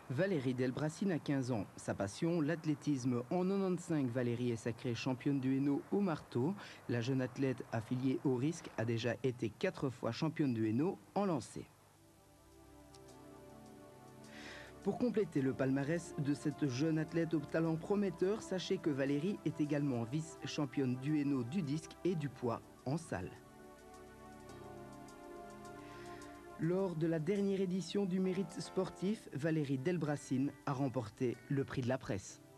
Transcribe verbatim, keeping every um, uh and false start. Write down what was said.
Valérie Delbracine a quinze ans. Sa passion, l'athlétisme. En quatre-vingt-quinze, Valérie est sacrée championne du Hainaut au marteau. La jeune athlète affiliée au risque a déjà été quatre fois championne du Hainaut en lancer. Pour compléter le palmarès de cette jeune athlète au talent prometteur, sachez que Valérie est également vice-championne du Hainaut du disque et du poids en salle. Lors de la dernière édition du Mérite sportif, Valérie Delbracine a remporté le prix de la presse.